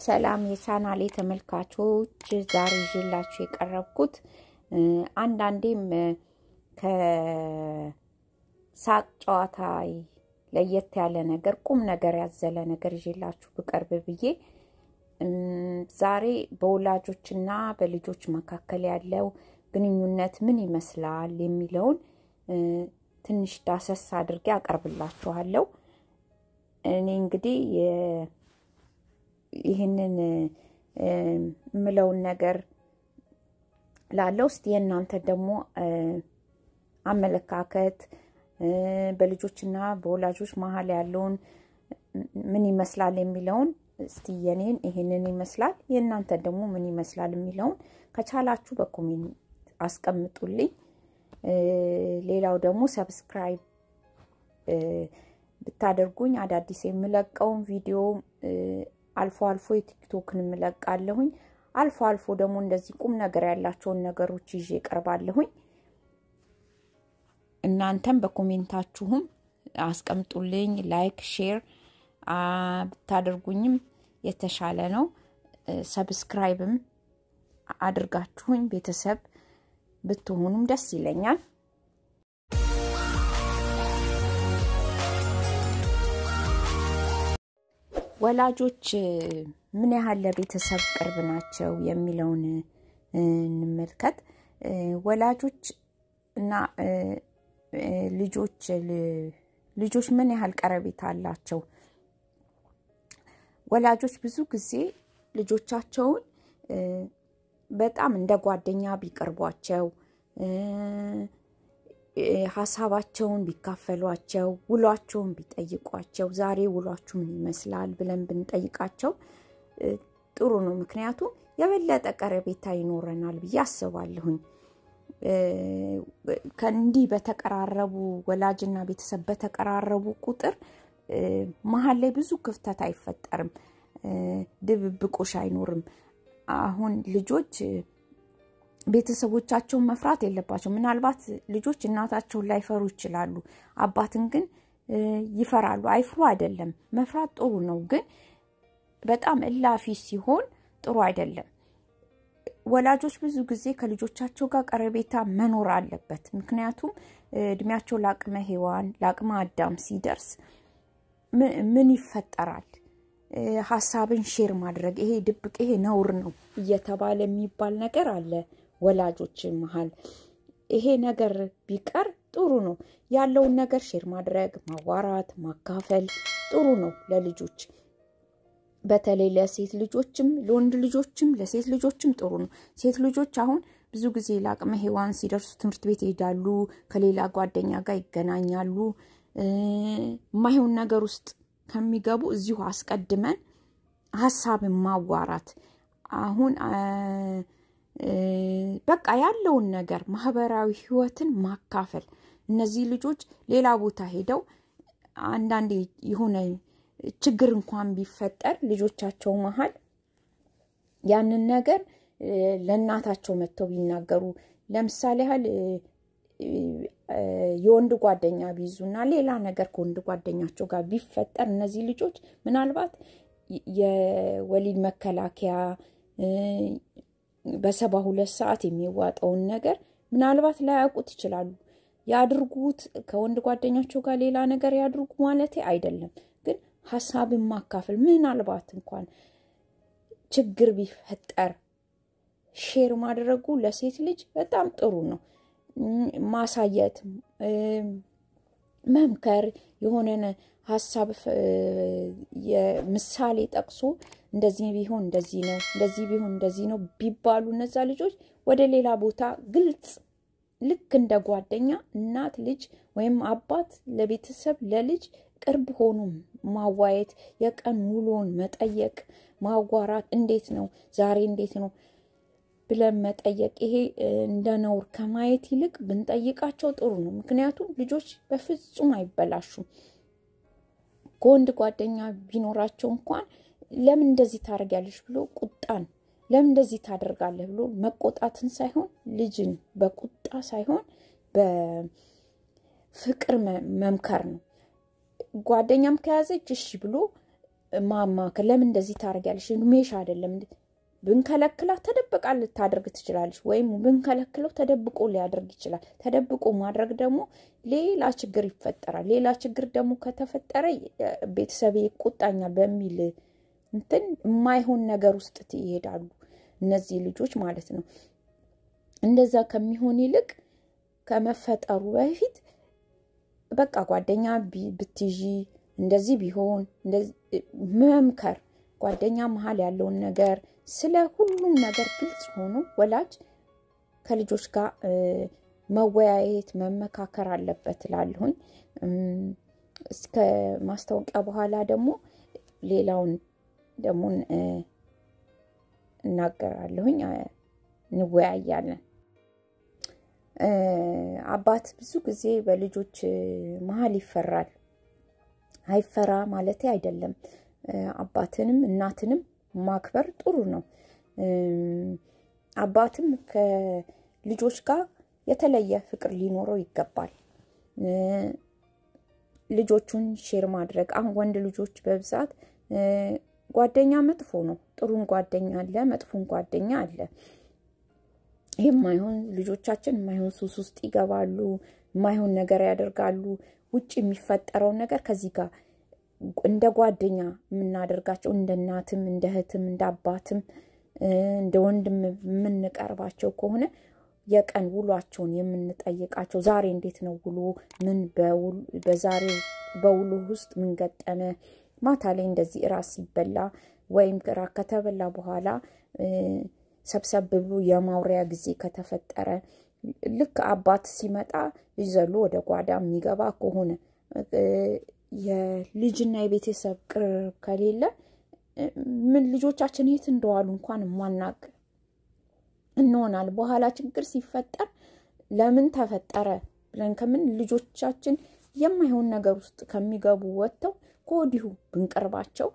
ሰላም የቻናሌ ተመልካቾች ዛሬ ይዤላችሁ የቀረብኩት አንዳንዴም ከሳቅ ጨዋታ ለየት ያለ ነገር ቁም ነገር ያዘለ ነገር ይዤላችሁ ብቀርብ ብዬ ዛሬ በወላጆችና በልጆች መካከል ያለው ግንኙነት ምን ይመስላል የሚለውን ትንሽ ዳሰስ አድርጌ አቀርብላችኋለሁ። እኔ እንግዲህ ይሄንን ምለውን ነገር ላለው እስቲ እናንተ ደግሞ አመለካከት በልጆችና በወላጆች መሃል ያለውን ምን ይመስላል የሚለውን እስቲ የኔን ይሄንን ይመስላል የእናንተ ደግሞ ምን ይመስላል የሚለውን ከቻላችሁ በኮሜንት አስቀምጡልኝ። ሌላው ደግሞ ሰብስክራይብ ብታደርጉኝ አዳዲስ የምለቀው ቪዲዮ አልፎ አልፎ የቲክቶክን ምለቃለሁኝ አልፎ አልፎ ደግሞ እንደዚህ ቁም ነገር ያላቸው ነገሮች ይዤ ቀርባለሁኝ። እናንተም በኮሜንታችሁም አስቀምጡልኝ ላይክ ሼር ብታደርጉኝም የተሻለ ነው። ሰብስክራይብም አድርጋችሁኝ ቤተሰብ ብትሆኑም ደስ ይለኛል። ወላጆች ምን ያህል ለቤተሰብ ቅርብ ናቸው የሚለውን እንመልከት። ወላጆች እና ልጆች ምን ያህል ቀረቤታ አላቸው? ወላጆች ብዙ ጊዜ ልጆቻቸውን በጣም እንደ ጓደኛ ቢቀርቧቸው ሐሳባቸውን ቢካፈሏቸው ውሏቸውን ቢጠይቋቸው ዛሬ ውሏችሁ ምን ይመስላል ብለን ብንጠይቃቸው ጥሩ ነው። ምክንያቱም የበለጠ ቀረቤታ ይኖረናል ብዬ አስባለሁኝ። ከእንዲህ በተቀራረቡ ወላጅና ቤተሰብ በተቀራረቡ ቁጥር መሃል ላይ ብዙ ክፍተት አይፈጠርም፣ ድብብቆሽ አይኖርም። አሁን ልጆች ቤተሰቦቻቸውን መፍራት የለባቸው። ምናልባት ልጆች እናታቸውን ላይፈሩ ይችላሉ፣ አባትን ግን ይፈራሉ። አይፍሩ አይደለም፣ መፍራት ጥሩ ነው፣ ግን በጣም እላፊ ሲሆን ጥሩ አይደለም። ወላጆች ብዙ ጊዜ ከልጆቻቸው ጋር ቀረቤታ መኖር አለበት። ምክንያቱም እድሜያቸው ለአቅመ ሔዋን ለአቅመ አዳም ሲደርስ ምን ይፈጠራል? ሐሳብን ሼር ማድረግ ይሄ ድብቅ ይሄ ነውር ነው እየተባለ የሚባል ነገር አለ ወላጆች መሃል። ይሄ ነገር ቢቀር ጥሩ ነው። ያለውን ነገር ሼር ማድረግ ማዋራት ማካፈል ጥሩ ነው ለልጆች። በተለይ ለሴት ልጆችም ለወንድ ልጆችም ለሴት ልጆችም ጥሩ ነው። ሴት ልጆች አሁን ብዙ ጊዜ ለአቅመ ሔዋን ሲደርሱ ትምህርት ቤት ይሄዳሉ፣ ከሌላ ጓደኛ ጋር ይገናኛሉ። ማይሆን ነገር ውስጥ ከሚገቡ እዚሁ አስቀድመን ሐሳብን ማዋራት አሁን በቃ ያለውን ነገር ማህበራዊ ህይወትን ማካፈል። እነዚህ ልጆች ሌላ ቦታ ሄደው አንዳንዴ የሆነ ችግር እንኳን ቢፈጠር ልጆቻቸው መሃል ያንን ነገር ለእናታቸው መተው ቢናገሩ፣ ለምሳሌ ያህል የወንድ ጓደኛ ቢይዙና ሌላ ነገር ከወንድ ጓደኛቸው ጋር ቢፈጠር እነዚህ ልጆች ምናልባት የወሊድ መከላከያ በ72 ሰዓት የሚዋጣውን ነገር ምናልባት ላያውቁት ይችላሉ። ያድርጉት ከወንድ ጓደኛቸው ጋር ሌላ ነገር ያድርጉ ማለት አይደለም፣ ግን ሐሳብን ማካፈል ምናልባት እንኳን ችግር ቢፈጠር ሼር ማድረጉ ለሴት ልጅ በጣም ጥሩ ነው። ማሳየት መምከር የሆነን ሐሳብ የምሳሌ ጠቅሶ እንደዚህ ቢሆን እንደዚህ ነው እንደዚህ ቢሆን እንደዚህ ነው ቢባሉ እነዛ ልጆች ወደ ሌላ ቦታ ግልጽ ልክ እንደ ጓደኛ እናት ልጅ ወይም አባት ለቤተሰብ ለልጅ ቅርብ ሆኖ ማዋየት የቀን ውሎን መጠየቅ ማዋራት እንዴት ነው ዛሬ እንዴት ነው ብለን መጠየቅ ይሄ እንደ ነውር ከማየት ይልቅ ብንጠይቃቸው ጥሩ ነው። ምክንያቱም ልጆች በፍጹም አይበላሹም። ከወንድ ጓደኛ ቢኖራቸው እንኳን ለምን እንደዚህ ታደርጋለሽ ብሎ ቁጣን ለምን እንደዚህ ታደርጋለህ ብሎ መቆጣትን ሳይሆን ልጅን በቁጣ ሳይሆን በፍቅር መምከር ነው። ጓደኛም ከያዘች እሺ ብሎ ማማ ለምን እንደዚህ ታረጋለሽ ሜሽ አይደለም ብንከለክላ ተደብቃ ልታደርግ ትችላለች ወይም ብንከለክለው ተደብቆ ሊያደርግ ይችላል ተደብቆ ማድረግ ደግሞ ሌላ ችግር ይፈጠራል ሌላ ችግር ደግሞ ከተፈጠረ ቤተሰብ ይቆጣኛል በሚል እንትን የማይሆን ነገር ውስጥ ይሄዳሉ እነዚህ ልጆች ማለት ነው እንደዛ ከሚሆን ይልቅ ከመፈጠሩ በፊት በቃ ጓደኛ ብትጂ እንደዚህ ቢሆን መምከር ጓደኛ መሃል ያለውን ነገር ስለ ሁሉም ነገር ግልጽ ሆኖ ወላጅ ከልጆች ጋር መወያየት መመካከር አለበት ላልሁኝ እስከ ማስተዋወቂያ በኋላ ደግሞ ሌላውን ደግሞ እናገራለሁኝ እንወያያለን አባት ብዙ ጊዜ በልጆች መሃል ይፈራል አይፈራ ማለት አይደለም አባትንም እናትንም ማክበር ጥሩ ነው አባትም ከልጆች ጋር የተለየ ፍቅር ሊኖረው ይገባል ልጆቹን ሼር ማድረግ አሁን ወንድ ልጆች በብዛት ጓደኛ መጥፎ ነው ጥሩን ጓደኛ አለ መጥፎን ጓደኛ አለ የማይሆን ልጆቻችን የማይሆን ሱስ ውስጥ ይገባሉ የማይሆን ነገር ያደርጋሉ ውጪ የሚፈጠረው ነገር ከዚህ ጋር እንደ ጓደኛ ምናደርጋቸው እንደ እናትም እንደ እህትም እንደ አባትም እንደ ወንድም ምንቀርባቸው ከሆነ የቀን ውሏቸውን የምንጠይቃቸው ዛሬ እንዴት ነው ውሎ ምን በዛሬ በውሎ ውስጥ ምን ገጠመ ማታ ላይ እንደዚህ ራስ ይበላ ወይም ራስ ከተበላ በኋላ ሰብሰብ ብሎ የማውሪያ ጊዜ ከተፈጠረ ልክ አባት ሲመጣ ይዘሉ ወደ ጓዳ የሚገባ ከሆነ የልጅና የቤተሰብ ቅርብ ከሌለ ምን ልጆቻችን የት እንደዋሉ እንኳን ማናቅ እንሆናል በኋላ ችግር ሲፈጠር ለምን ተፈጠረ ብለን ከምን ልጆቻችን የማይሆን ነገር ውስጥ ከሚገቡ ወጥተው ኮዲሁ ብንቀርባቸው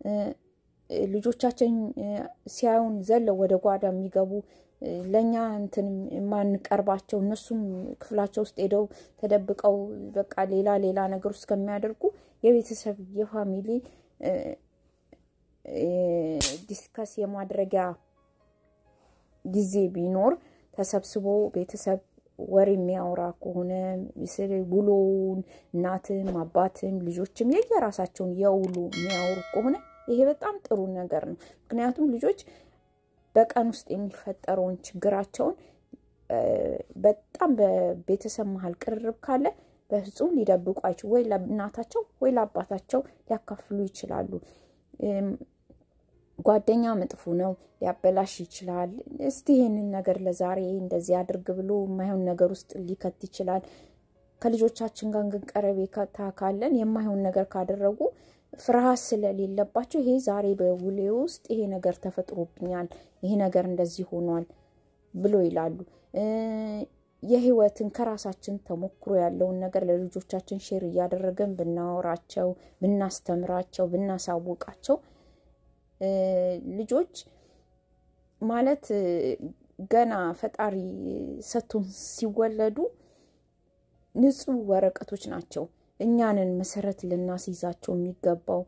ልጆቻችን ሲያዩን ዘለው ወደ ጓዳ የሚገቡ ለኛ እንትን ማንቀርባቸው እነሱም ክፍላቸው ውስጥ ሄደው ተደብቀው በቃ ሌላ ነገር ውስጥ ከሚያደርጉ የቤተሰብ የፋሚሊ ዲስከስ የማድረጊያ ጊዜ ቢኖር ተሰብስቦ ቤተሰብ ወሬ የሚያወራ ከሆነ ስለ ውሎን እናትም አባትም ልጆችም የየራሳቸውን የውሉ የሚያወሩ ከሆነ ይሄ በጣም ጥሩ ነገር ነው ምክንያቱም ልጆች በቀን ውስጥ የሚፈጠረውን ችግራቸውን በጣም በቤተሰብ መሃል ቅርርብ ካለ በፍጹም ሊደብቁ አይችሉ ወይ ለእናታቸው ወይ ለአባታቸው ሊያካፍሉ ይችላሉ ጓደኛ መጥፎ ነው ሊያበላሽ ይችላል እስቲ ይሄንን ነገር ለዛሬ እንደዚህ አድርግ ብሎ የማይሆን ነገር ውስጥ ሊከት ይችላል ከልጆቻችን ጋር ቀረቤታ ካለን የማይሆን ነገር ካደረጉ ፍርሃት ስለሌለባቸው ይሄ ዛሬ በውሌ ውስጥ ይሄ ነገር ተፈጥሮብኛል ይሄ ነገር እንደዚህ ሆኗል ብሎ ይላሉ የህይወትን ከራሳችን ተሞክሮ ያለውን ነገር ለልጆቻችን ሼር ያደረገን ብናወራቸው ብናስተምራቸው ብናሳውቃቸው ልጆች ማለት ገና ፈጣሪ ሰቱን ሲወለዱ ንጹህ ወረቀቶች ናቸው እኛንን መሰረት ልናስይዛቸው የሚገባው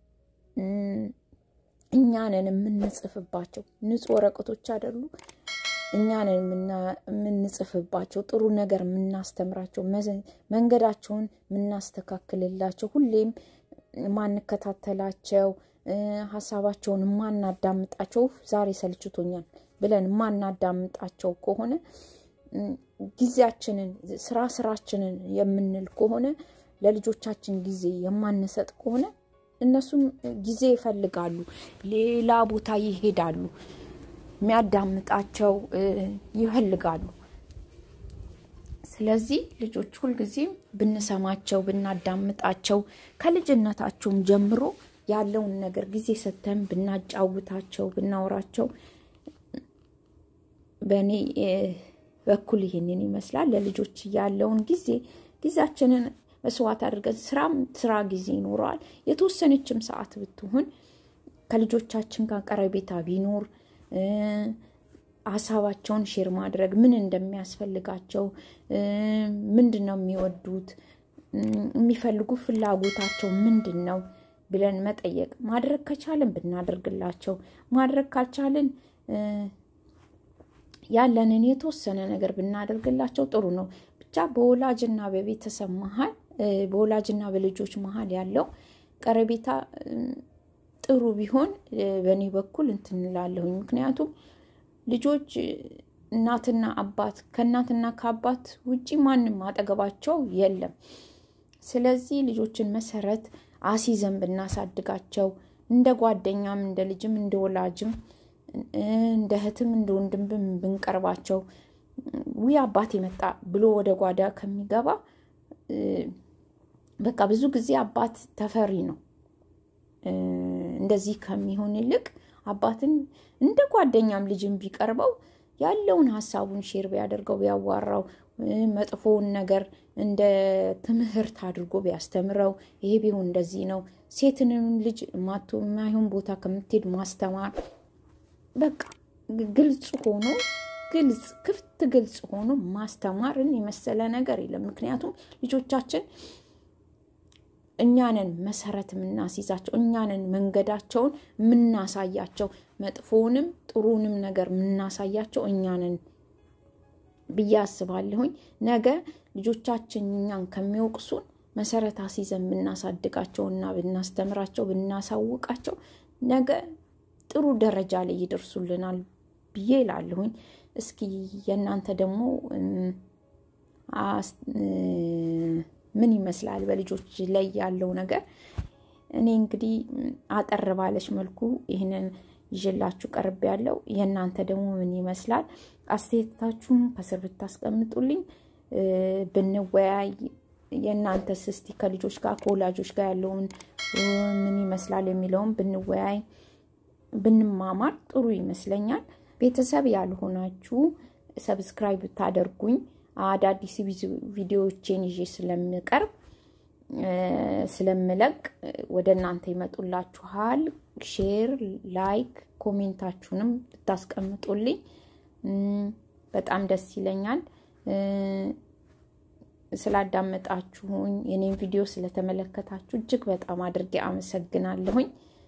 እኛንን የምንጽፍባቸው ንጹህ ወረቀቶች አይደሉ እኛንን የምንጽፍባቸው ጥሩ ነገር የምናስተምራቸው መንገዳቸውን የምናስተካክልላቸው ሁሌም ማንከታተላቸው ሐሳባቸውን ማናዳምጣቸው ዛሬ ሰልችቶኛል ብለን ማናዳምጣቸው ከሆነ ጊዜያችንን ስራችንን የምንል ከሆነ ለልጆቻችን ጊዜ የማንሰጥ ከሆነ እነሱም ጊዜ ይፈልጋሉ ሌላ ቦታ ይሄዳሉ የሚያዳምጣቸው ይፈልጋሉ ስለዚህ ልጆች ሁሉ ጊዜ ብንሰማቸው ብናዳምጣቸው ከልጅነታቸው ጀምሮ ያለውን ነገር ጊዜ ሰተን ብናጫውታቸው ብናወራቸው በኔ በኩል ይሄንን ይመስላል ለልጆች ያለውን ጊዜያችንን መስዋዕት አድርገን ስራ ጊዜ ይኖራል የተወሰነችም ሰዓት ብትሆን ከልጆቻችን ጋር ቀረቤታ ቢኖር ሐሳባቸውን ሼር ማድረግ ምን እንደሚያስፈልጋቸው ምንድነው የሚወዱት የሚፈልጉ ፍላጎታቸው ምንድነው ብለን መጠየቅ ማድረግ ከቻልን ብናደርግላቸው ማድረግ ካልቻልን ያለንን የተወሰነ ነገር ብናደርግላቸው ጥሩ ነው ብቻ በወላጅና በቤተሰብ መሃል በወላጅና በልጆች መሃል ያለው ቀረቤታ ጥሩ ቢሆን በእኔ በኩል እንትንላለሁ ምክንያቱም ልጆች እናትና አባት ከእናትና ከአባት ውጪ ማንንም አጠገባቸው የለም ስለዚህ ልጆችን መሰረት አሲዘን ብናሳድጋቸው እንደ ጓደኛም እንደ ልጅም እንደ ወላጅም እንደ እህትም እንደ ወንድም ብንቀርባቸው ወይ አባቴ መጣ ብሎ ወደ ጓዳ ከሚገባ በቃ ብዙ ጊዜ አባት ተፈሪ ነው እንደዚህ ከሚሆን ይልቅ አባትን እንደ ጓደኛም ልጅም ቢቀርበው ያለውን ሐሳቡን ሼር ቢያደርገው ቢያዋራው መጥፎውን ነገር እንደ ትምህርት አድርጎ ቢያስተምረው ይሄ ቢሆን እንደዚህ ነው ሴትንም ልጅ ማይሆን ቦታ ከምትሄድ ማስተማር በቃ ግልጽ ሆኖ ክፍት ግልጽ ሆኖ ማስተማርን የመሰለ ነገር የለም ምክንያቱም ልጆቻችን እኛንን መሰረት ምናስይዛቸው እኛንን መንገዳቸውን ምናሳያቸው መጥፎውንም ጥሩንም ነገር ምናሳያቸው እኛንን በያስባለሁኝ ነገ ልጆቻችን እኛን ከሚወቅሱን መሰረት አስይዘን ብናሳድጋቸውና ብናስተምራቸው ብናሳውቃቸው ነገ ጥሩ ደረጃ ላይ ይደርሱልናል ብዬላለሁኝ እስኪ የናንተ ደግሞ ምን ይመስላል በልጆች ላይ ያለው ነገር እኔ እንግዲህ አጠር ባለሽ መልኩ ይሄንን ይዤላችሁ ቀርብ ያለው የናንተ ደግሞ ምን ይመስላል አስተያየታችሁን ከስር ብታስቀምጡልኝ ብንወያይ የናንተስ እስቲ ከልጆች ጋር ከወላጆች ጋር ያለውን ምን ይመስላል የሚለውን ብንወያይ ብንማማር ጥሩ ይመስለኛል ቤተሰብ ያልሆናችሁ ሰብስክራይብ ታደርጉኝ አዳዲስ ቪዲዮዎችን ይዤ ስለምለቅ ወደናንተ ይመጡላችኋል ሼር ላይክ ኮሜንታችሁንም ብታስቀምጡልኝ በጣም ደስ ይለኛል ስላዳመጣችሁኝ የኔን ቪዲዮ ስለተመለከታችሁ እጅግ በጣም አድርጌ አመሰግናለሁኝ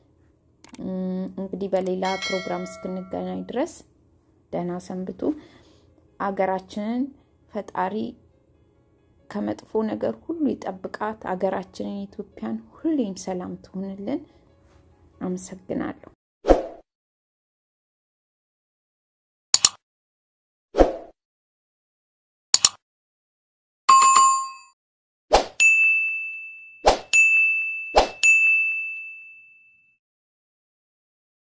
እንግዲህ በሌላ ፕሮግራም እስክንገናኝ ድረስ ደህና ሰንብቱ አገራችንን ፈጣሪ ከመጥፎ ነገር ሁሉ ይጠብቃት አገራችንን ኢትዮጵያን ሁሌም ሰላም ትሁንልን አመሰግናለሁ